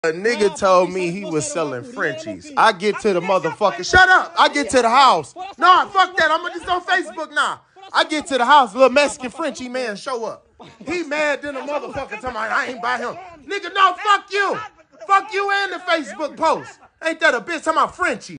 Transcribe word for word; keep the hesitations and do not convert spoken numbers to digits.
A nigga told me he was selling Frenchies. I get to the motherfucker. Shut up. I get to the house. Nah, fuck that. I'm just on Facebook now. I get to the house. Little Mexican Frenchie man show up. He mad than a motherfucker. Talking about I ain't buy him. Nigga, no, fuck you. Fuck you and the Facebook post. Ain't that a bitch talking about Frenchie?